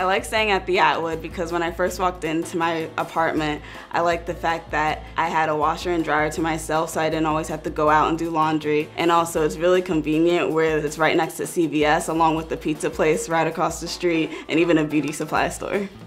I like staying at the Atwood because when I first walked into my apartment, I liked the fact that I had a washer and dryer to myself, so I didn't always have to go out and do laundry. And also it's really convenient where it's right next to CVS, along with the pizza place right across the street and even a beauty supply store.